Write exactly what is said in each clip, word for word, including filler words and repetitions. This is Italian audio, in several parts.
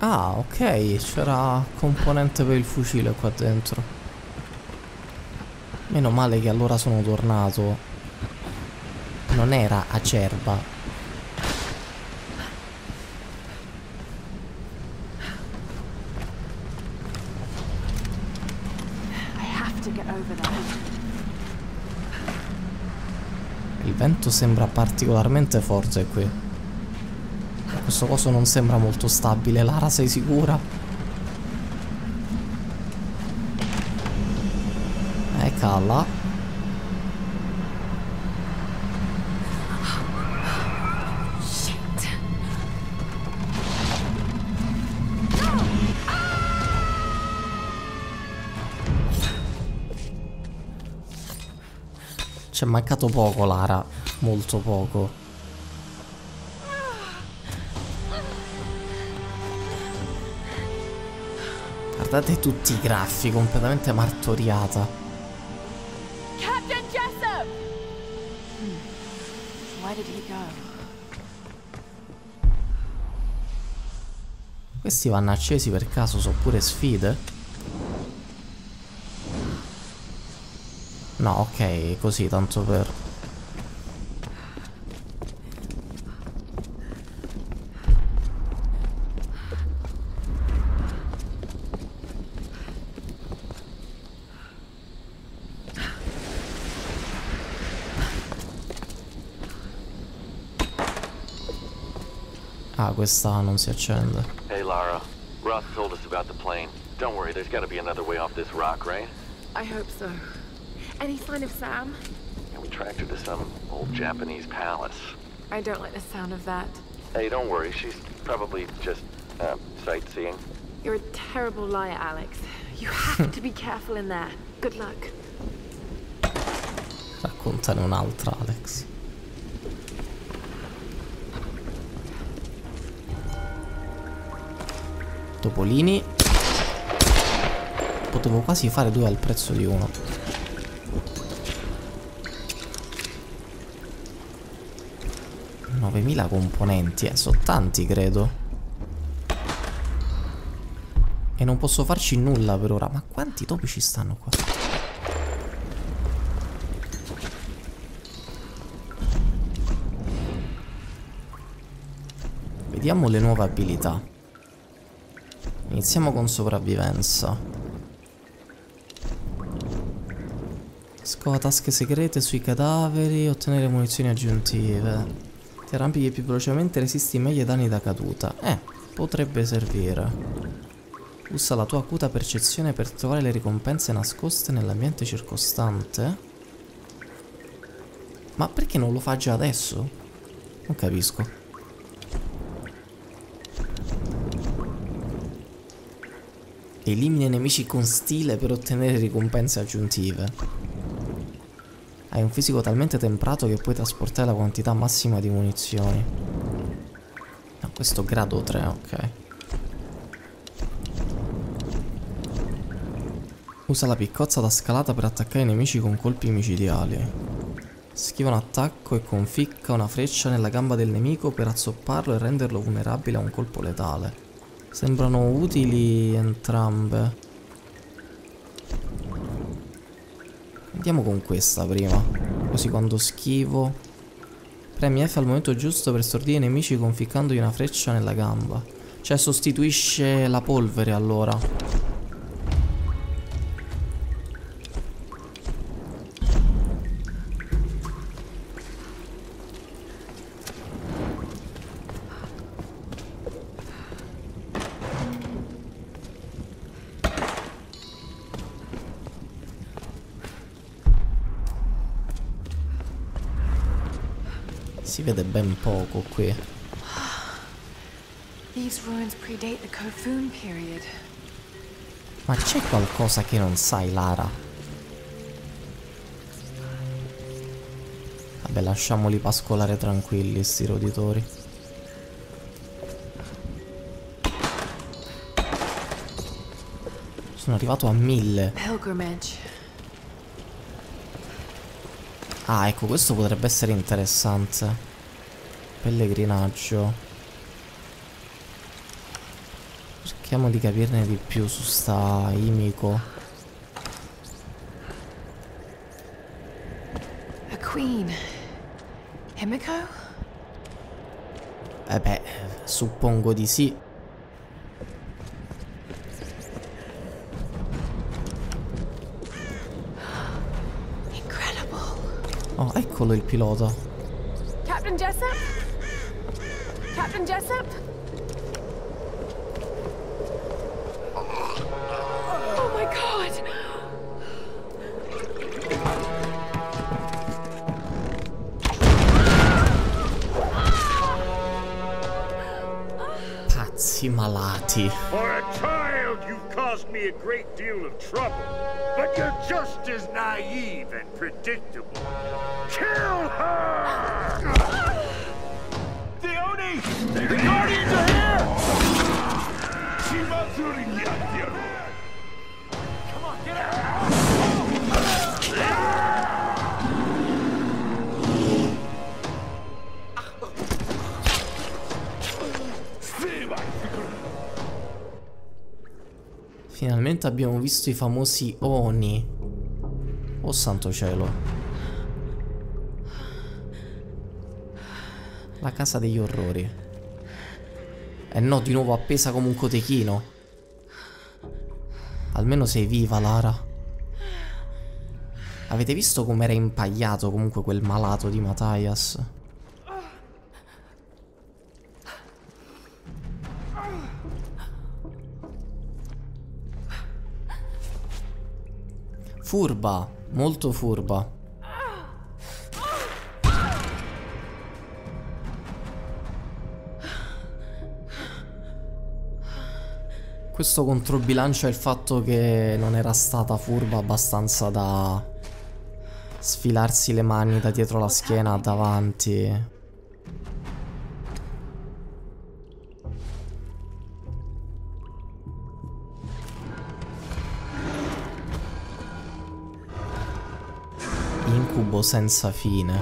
Ah, ok, c'era componente per il fucile qua dentro. Meno male che allora sono tornato. Non era acerba. Il vento sembra particolarmente forte qui. Questo coso non sembra molto stabile. Lara, sei sicura? Eh, calla. C'è mancato poco, Lara. Molto poco. Guardate tutti i graffi, completamente martoriata. Captain Jessup! Hmm. Where did he go? Questi vanno accesi per caso, sono pure sfide? No, ok, così, tanto per... Ah, questa non si accende. Hey Lara, Roth told us about the plane. Don't worry, there's gotta be another way off this rock, right? I hope so. Any sign of Sam? And we tracked her to some old Japanese palace. I don't like the sound of that. Hey, don't worry, she's probably just, uh, sightseeing. You're a terrible liar, Alex. You have to be careful in there. Good luck. Raccontane un'altra, Alex. Topolini. Potevo quasi fare due al prezzo di uno. novemila componenti, eh, sono tanti credo. E non posso farci nulla per ora. Ma quanti topi ci stanno qua? Vediamo le nuove abilità. Iniziamo con sopravvivenza. Scova tasche segrete sui cadaveri. Ottenere munizioni aggiuntive. Ti arrampichi più velocemente, resisti meglio ai danni da caduta. Eh, potrebbe servire. Usa la tua acuta percezione per trovare le ricompense nascoste nell'ambiente circostante. Ma perché non lo fa già adesso? Non capisco. Elimina i nemici con stile per ottenere ricompense aggiuntive. Hai un fisico talmente temprato che puoi trasportare la quantità massima di munizioni. No, questo grado tre, ok. Usa la piccozza da scalata per attaccare i nemici con colpi micidiali. Schiva un attacco e conficca una freccia nella gamba del nemico per azzopparlo e renderlo vulnerabile a un colpo letale. Sembrano utili entrambe. Andiamo con questa prima. Così quando schivo premi F al momento giusto per stordire i nemici conficcandogli una freccia nella gamba. Cioè sostituisce la polvere allora. Si vede ben poco qui. These ruins predate the Kofun period. Ma c'è qualcosa che non sai, Lara? Vabbè, lasciamoli pascolare tranquilli, sti roditori. Sono arrivato a mille. Pilgrimage. Ah, ecco, questo potrebbe essere interessante. Pellegrinaggio. Cerchiamo di capirne di più su sta Himiko. A queen. Himiko? Eh beh, suppongo di sì. Incredible. Oh, eccolo il pilota. Captain Jessup? Captain Jessup? Oh my god! Pazzi malati. For a child, you've caused me a great deal of trouble. But you're just as naive and predictable. Kill her! Theoni! The Guardians are here! Come on, get out! Finalmente abbiamo visto i famosi Oni. Oh santo cielo. La casa degli orrori. Eh no, di nuovo appesa come un cotechino. Almeno sei viva, Lara. Avete visto com'era impagliato comunque quel malato di Matthias? Furba, molto furba. Questo controbilancia il fatto che non era stata furba abbastanza da sfilarsi le mani da dietro la schiena davanti. Incubo senza fine.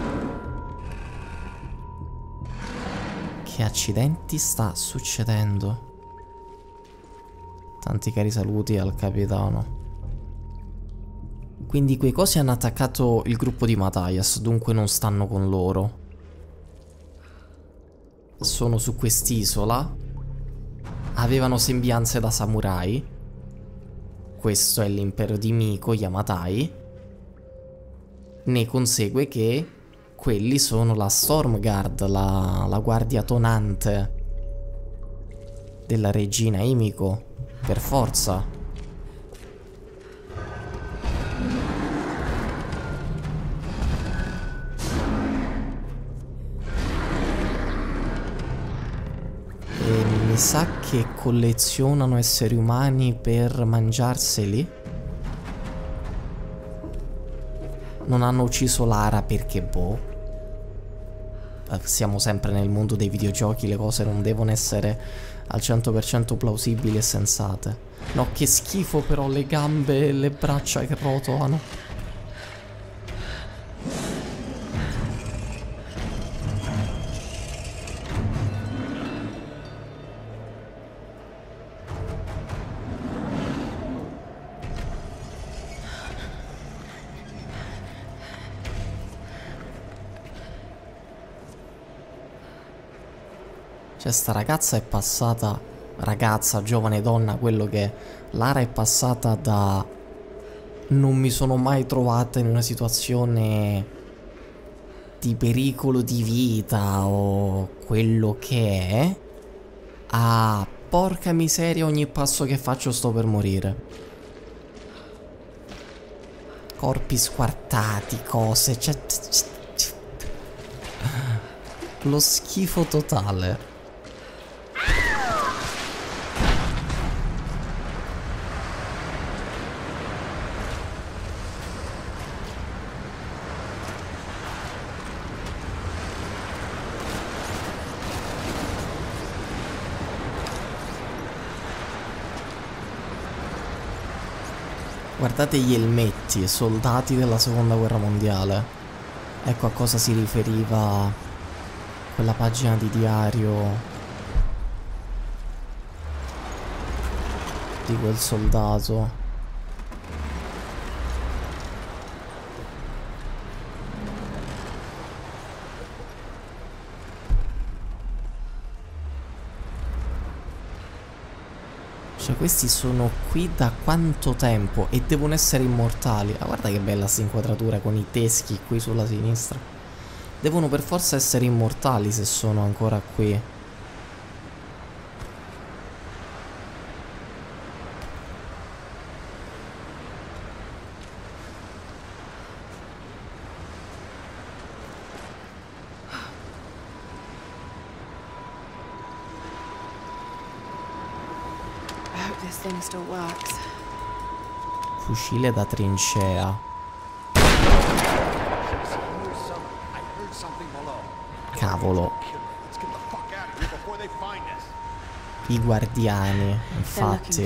Che accidenti sta succedendo? Tanti cari saluti al capitano. Quindi quei cosi hanno attaccato il gruppo di Matthias, dunque non stanno con loro. Sono su quest'isola. Avevano sembianze da samurai. Questo è l'impero di Miko Yamatai. Ne consegue che quelli sono la Stormguard, la, la guardia tonante della regina Himiko, per forza. E mi sa che collezionano esseri umani per mangiarseli. Non hanno ucciso Lara perché boh. Siamo sempre nel mondo dei videogiochi, le cose non devono essere al cento per cento plausibili e sensate. No, che schifo però le gambe e le braccia che rotolano. Cioè sta ragazza è passata, ragazza, giovane donna, quello che Lara è passata da non mi sono mai trovata in una situazione di pericolo di vita o quello che è, a porca miseria ogni passo che faccio sto per morire. Corpi squartati, cose, cioè, lo schifo totale. Guardate gli elmetti, soldati della seconda guerra mondiale. Ecco a cosa si riferiva quella pagina di diario. di quel soldato. Cioè questi sono qui da quanto tempo e devono essere immortali. Ah, guarda che bella sta inquadratura con i teschi qui sulla sinistra. Devono per forza essere immortali se sono ancora qui. This thing still works. Fucile da trincea. Cavolo. I guardiani, infatti.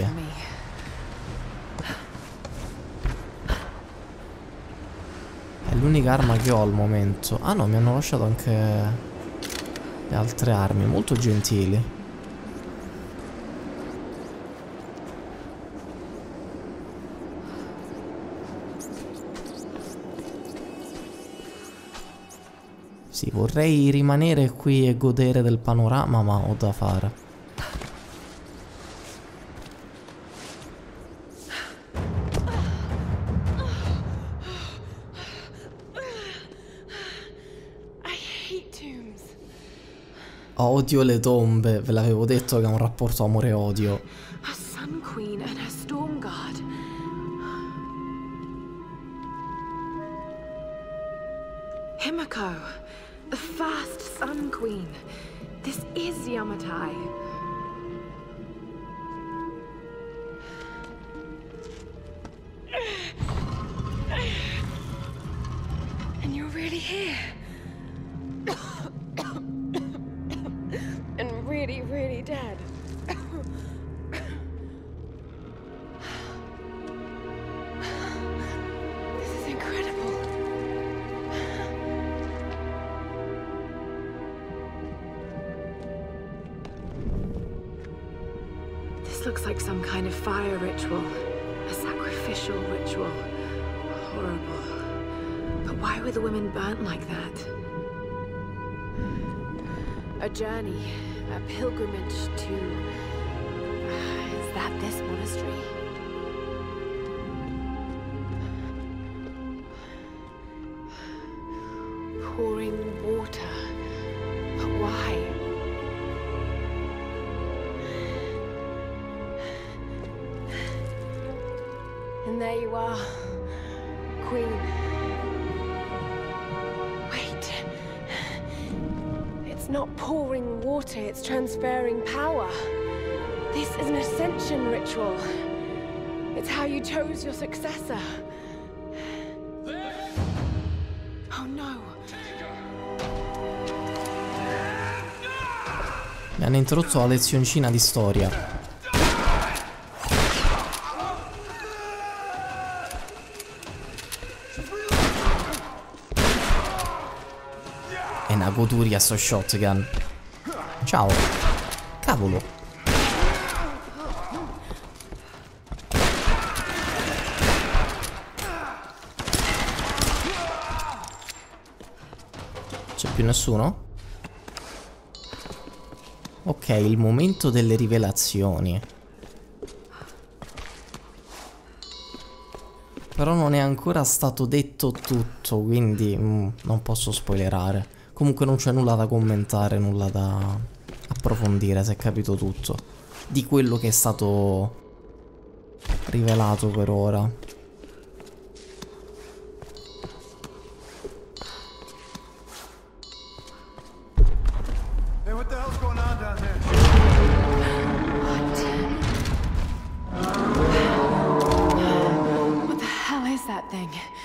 È l'unica arma che ho al momento. Ah no, mi hanno lasciato anche le altre armi, molto gentili. Sì, vorrei rimanere qui e godere del panorama, ma ho da fare. Odio le tombe, ve l'avevo detto che è un rapporto amore-odio. A Sun Queen and her Storm Guard. Himiko. The first Sun Queen. This is Yamatai. And you're really here. And really, really dead. This is incredible. This looks like some kind of fire ritual. A sacrificial ritual. Horrible. But why were the women burnt like that? A journey, a pilgrimage to... Is that this monastery? Pouring water. But why? And there you are, Queen. Wait. It's not pouring water, it's transferring power. This is an ascension ritual. It's how you chose your successor. Oh no. Mi hanno interrotto la lezioncina di storia. È una goduria sto shotgun. Ciao. Cavolo. C'è più nessuno? Ok, il momento delle rivelazioni. Però non è ancora stato detto tutto, quindi mm, non posso spoilerare. Comunque non c'è nulla da commentare, nulla da approfondire, si è capito tutto di quello che è stato rivelato per ora. Hey, what the hell's going on down there? What? What the hell is that thing?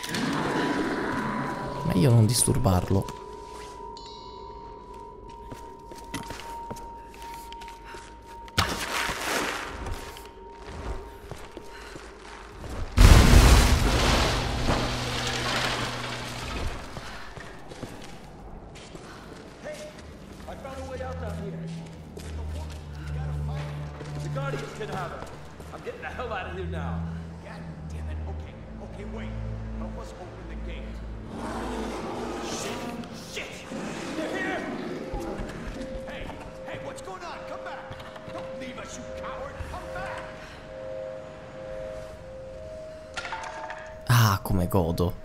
Meglio non disturbarlo. The Guardians can have her. I'm getting the of here now. God damn it. Okay, okay, wait. Help us open the gate. Shit! Shit! They're here! Hey, hey, what's going on? Come back! Don't leave us, you coward! Come back! Ah, come godo.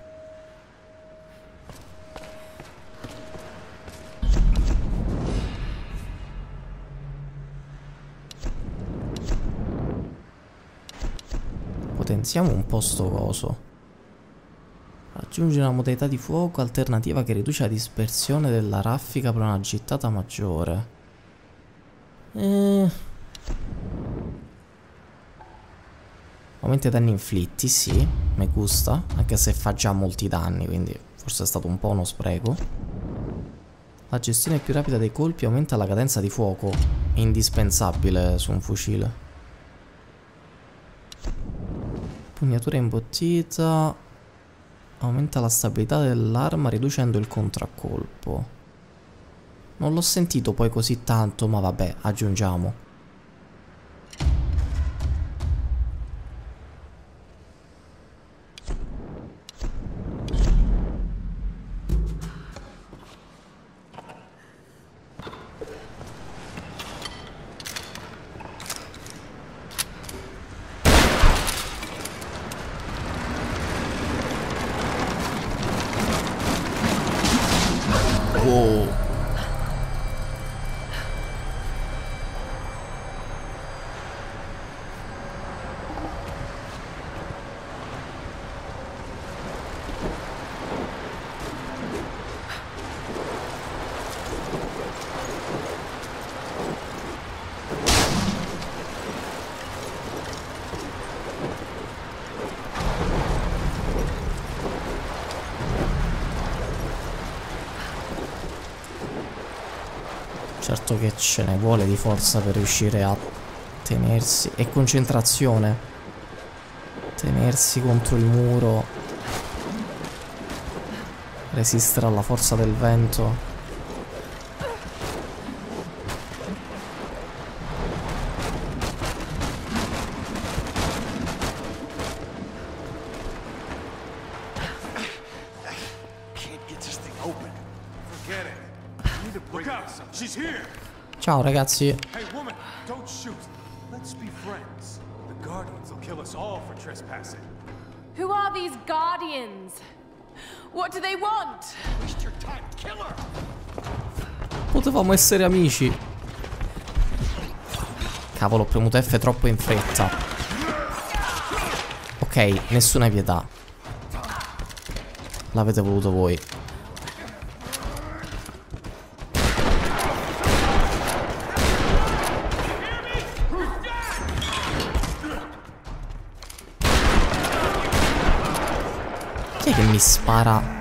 Potenziamo un po' sto coso. Aggiungi una modalità di fuoco alternativa che riduce la dispersione della raffica per una gittata maggiore. Eh... Aumenta i danni inflitti, sì, mi gusta, anche se fa già molti danni, quindi forse è stato un po' uno spreco. La gestione più rapida dei colpi aumenta la cadenza di fuoco, indispensabile su un fucile. Pugnatura imbottita, aumenta la stabilità dell'arma riducendo il contraccolpo. Non l'ho sentito poi così tanto, ma vabbè, aggiungiamo. Oh. Certo che ce ne vuole di forza per riuscire a tenersi. E concentrazione. Tenersi contro il muro. Resistere alla forza del vento. Ciao ragazzi. Hey woman, don't shoot. Let's be friends. The Guardians will kill us all for trespassing. Who are these Guardians? What do they want? Waste your time, killer. Potevamo essere amici. Cavolo, ho premuto F troppo in fretta. Ok, nessuna pietà. L'avete voluto voi. Chi è che mi spara?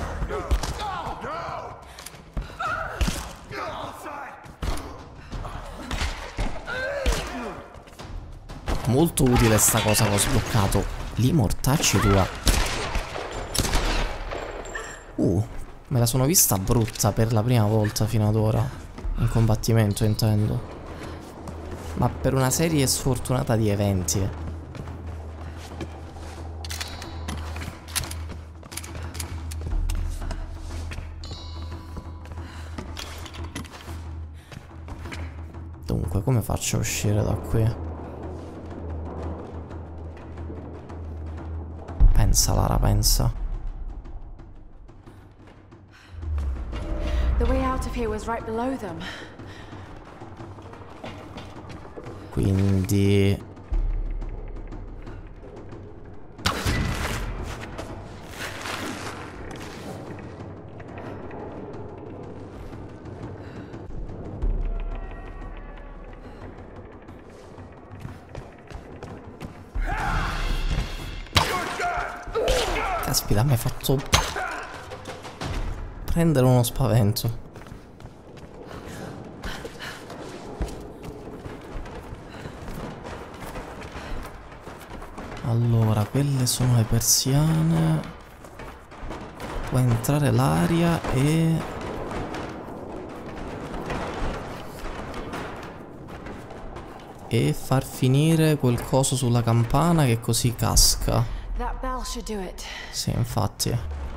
Molto utile sta cosa che ho sbloccato. Lì mortacci tua. Uh, me la sono vista brutta per la prima volta fino ad ora. In combattimento intendo. Ma per una serie sfortunata di eventi. Dunque, come faccio a uscire da qui? Pensa, Lara, pensa. The way out of here was right below them. Quindi caspita, mi hai fatto prendere uno spavento. Allora, quelle sono le persiane. Può entrare l'aria e... e far finire quel coso sulla campana che così casca. That bell should do it. Sì, infatti.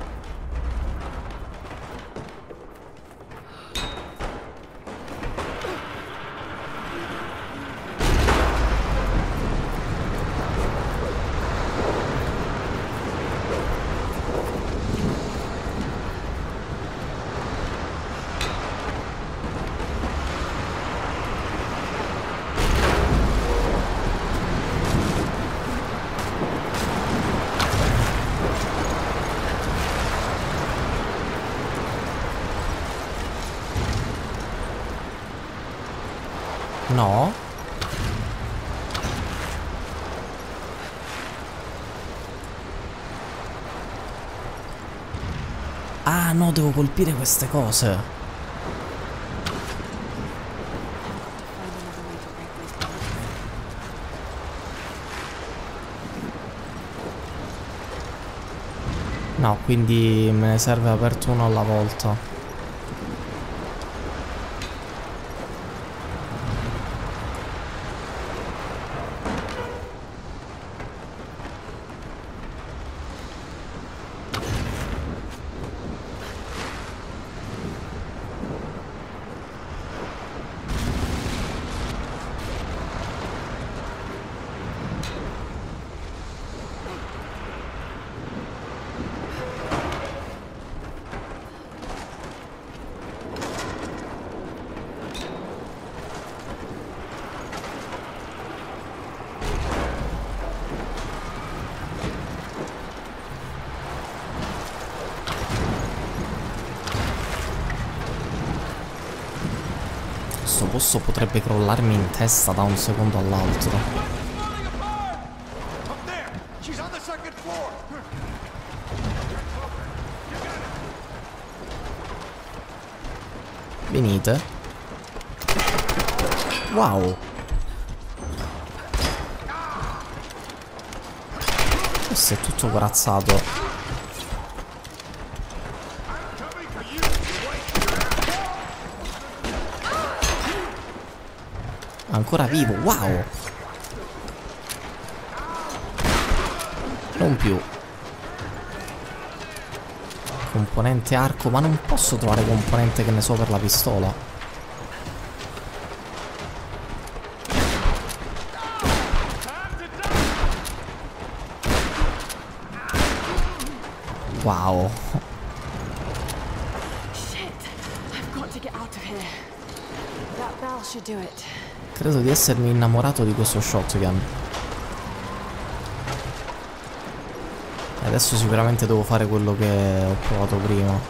No? Ah, no, devo colpire queste cose. No, quindi me ne serve aperto uno alla volta. Questo posto potrebbe crollarmi in testa da un secondo all'altro. Falling apart! Up there! She's on the second floor! Venite. Wow. Questo è tutto corazzato. Ancora vivo, wow. Non più. Componente arco, ma non posso trovare componente, che ne so, per la pistola. Wow. Shit! I've got to get out of here. That bell should do it. Credo di essermi innamorato di questo shotgun. E adesso sicuramente devo fare quello che ho provato prima.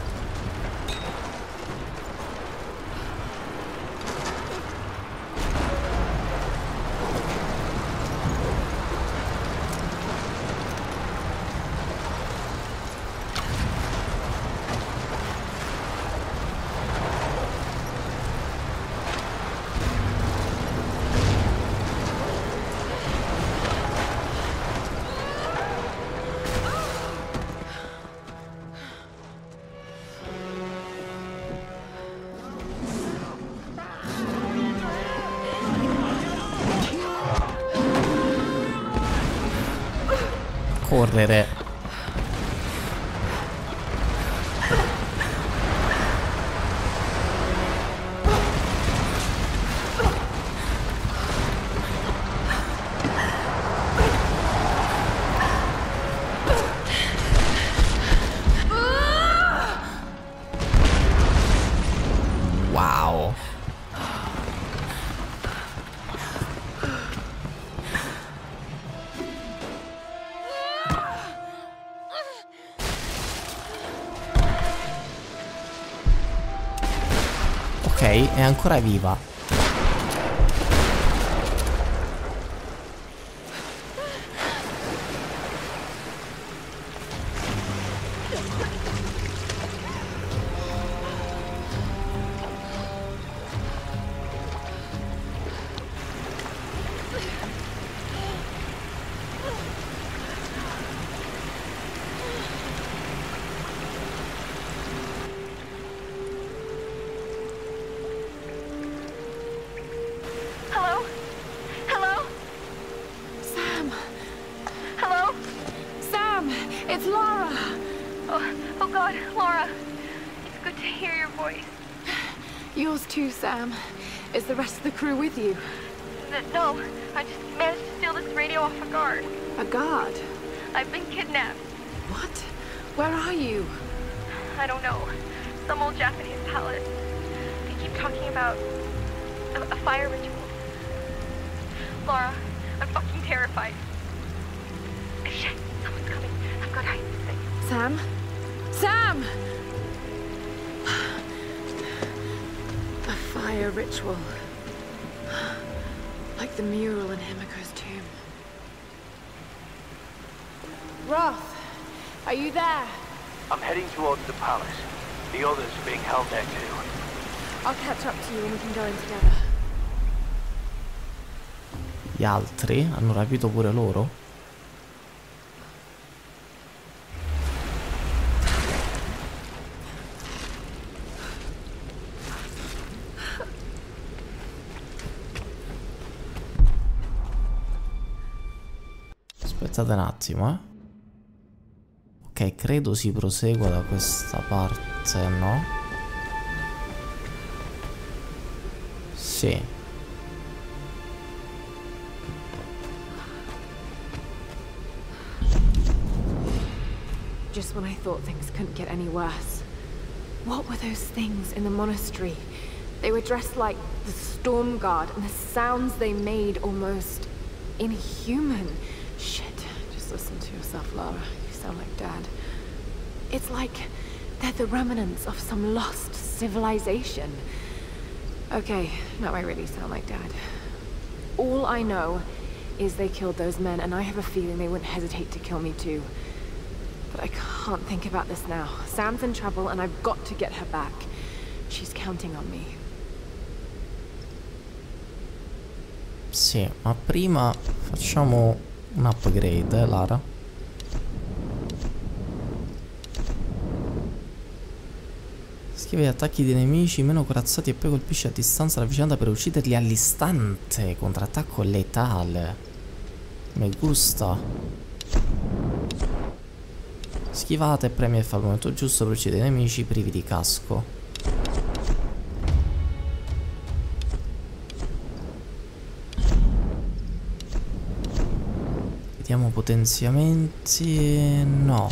Correre. Wow. Ok, è ancora viva. It's Lara! Oh, oh God, Laura. It's good to hear your voice. Yours too, Sam. Is the rest of the crew with you? N no, I just managed to steal this radio off a guard. A guard? I've been kidnapped. What? Where are you? I don't know. Some old Japanese palace. They keep talking about a, a fire ritual. Laura, I'm fucking terrified. Shit, someone's coming. I've got to hide this thing. Sam? Sam! A fire ritual. Like the mural in Himiko's tomb. Roth, are you there? I'm heading towards the palace. The others are being held there too. I'll catch up to you and we can go in together. Gli altri hanno rapito pure loro? Aspettate un attimo, eh. Ok, credo si prosegua da questa parte, no? Sì. Just when I thought things couldn't get any worse. What were those things in the monastery? They were dressed like the Storm Guard, and the sounds they made almost inhuman. Shit, just listen to yourself, Lara. You sound like Dad. It's like they're the remnants of some lost civilization. Okay, now I really sound like Dad. All I know is they killed those men, and I have a feeling they wouldn't hesitate to kill me too. But I can't think about this now. Sam's in trouble, and I've got to get her back. She's counting on me. Sì, ma prima facciamo un upgrade, eh, Lara. Schiva gli attacchi dei nemici meno corazzati e poi colpisce a distanza la vicenda per ucciderli all'istante. Contrattacco letale. Mi gusta. Schivate e premi e fa il momento giusto per uccidere i nemici privi di casco. Vediamo potenziamenti. No.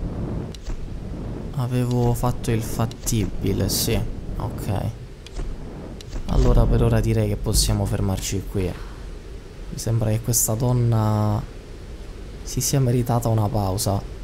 Avevo fatto il fattibile, sì. Ok. Allora per ora direi che possiamo fermarci qui. Mi sembra che questa donna si sia meritata una pausa.